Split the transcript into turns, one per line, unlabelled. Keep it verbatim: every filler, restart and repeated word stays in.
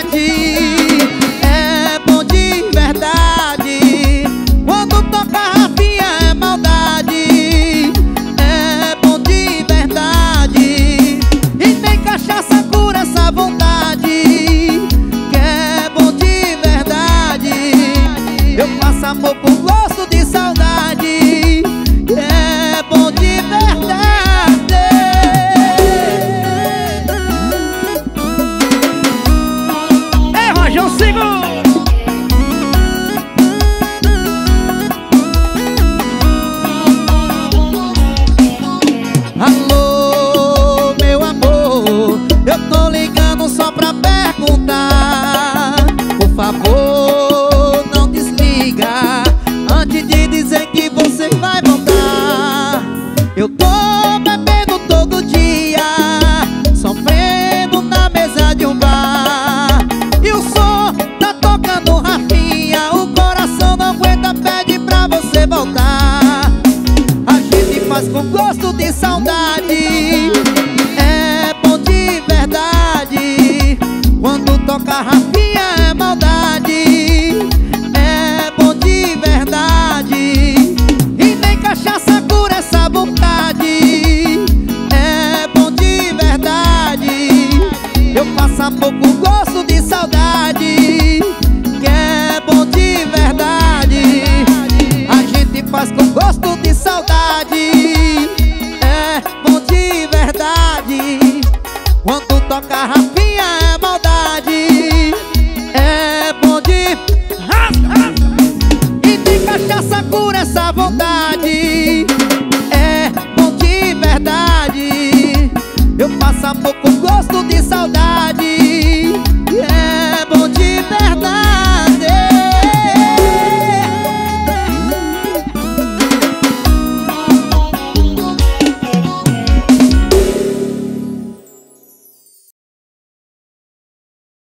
É bom de verdade. Quando toca Rafinha é maldade. É bom de verdade. E nem cachaça cura essa vontade. Que é bom de verdade. Eu faço amor com gosto de saudade. Que é bom de verdade.
Rojão, segura!
Alô, meu amor, eu tô ligando só pra perguntar. Por favor, não desliga antes de dizer que você vai voltar. Eu tô bebendo todo dia, sofrendo na mesa de um bar. E o som tá tocando Rafinha, o coração não aguenta, pede pra você voltar. A gente faz com gosto de saudade. É bom de verdade. Quando toca Rafinha é maldade. É bom de verdade. E nem cachaça cura essa vontade. É bom de verdade. Eu faço amor com gosto de saudade.